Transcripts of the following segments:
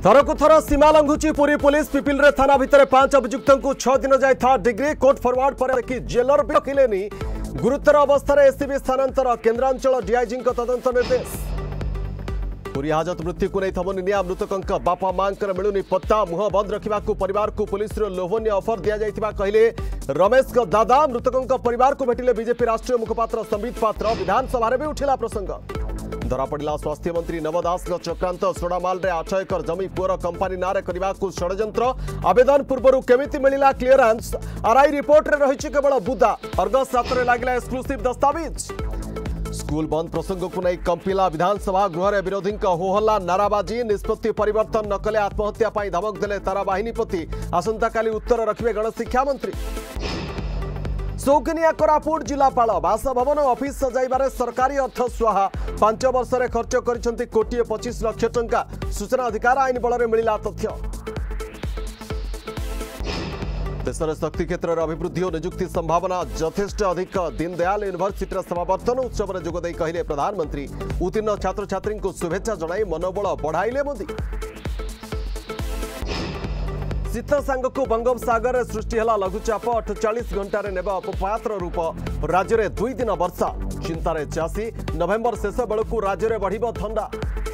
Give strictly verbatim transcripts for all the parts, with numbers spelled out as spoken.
थरकु थर सीमा लंघुची पुरी पुलिस पिपिल रे थाना भितर पांच अभियुक्त को छह दिन जाए था डिग्री कोर्ट फरवर्ड पर देखी जेलर भी रखिलेनी गुरुतर अवस्था एससीबी स्थानांतर केन्द्रांचल डीआईजी तदंत निर्देश पुरी हाजत मृत्यु को नहीं थमनी निया मृतकों बापा मां मिलूनी पत्ता मुह बंद रखा परिवार को पुलिस लोभनीय ऑफर दि जाइथिबा कहले रमेश का दादा मृतकों परिवार को भेटिले बीजेपी राष्ट्रीय मुखपात्र संबित पात्र विधानसभा भी उठिला प्रसंग धरा पड़ा स्वास्थ्य मंत्री नव दास चक्रांत सोडामाल रे आठ एकर जमी पुअर कंपानी नारे करने को षड्यंत्र आवेदन पूर्व केमिति मिलिला क्लियरेंस आरआई रिपोर्ट रे रही केवल बुदा अर्गस रात लगिला एक्सक्लूसिव दस्तावेज स्कूल बंद प्रसंग को नहीं कंपिला विधानसभा गृह में विरोधी होहल्ला नाराबाजी निष्पत्ति परिवर्तन न कले आत्महत्या पर धमक देले तारा बाहिनीपति आसंता काली उत्तर रखिबे गणशिक्षा मंत्री शौकिनिया कोरापुट जिलापाल बासभवन ऑफिस सजाइबारे सरकारी अर्थ स्वाहा पांच वर्ष में खर्च कर कोटी पचिश लक्ष टंका सूचना अधिकार आईन बल में मिला तथ्य देशर शक्ति क्षेत्र में अभिवृद्धि और निजुक्ति संभावना यथेष्ट अधिक दीनदयाल यूनिवर्सिटी समावर्तन उत्सव में जोगदे कहले प्रधानमंत्री उत्तीर्ण छात्र छात्री को शुभेच्छा जणाई मनोबल बढ़ाइले मोदी शीत सांग को बंगोपसागर में सृष्टि है लघुचाप अड़तालीस घंटे नेब अपपातर रूप राज्य में दुई दिन वर्षा चिंतार चाषी नवेम्बर शेष बेलू राज्य में बढ़ थंडा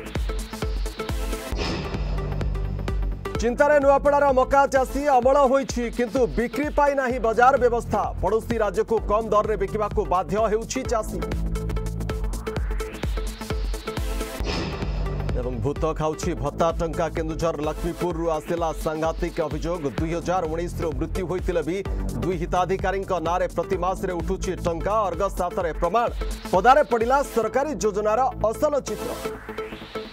चिंतार नुआपड़ार मका चाषी अमल होइछि किंतु बिक्री पाई नाही बाजार व्यवस्था पड़ोशी राज्य को कम दर में बिकिबा को बाध्य हेउछि चाषी एवं भूत खाउछि भत्ता टंका केन्दुझर लक्ष्मीपुर रु आसिला सांघातिक अभियोग दुई हजार उन्नीस मृत्यु होइतिले भी दुई हिताधिकारी नारे प्रति मास रे उठुछि टंका अर्गस सात रे प्रमाण पदारे पड़िला सरकारी योजनार असल चित्र।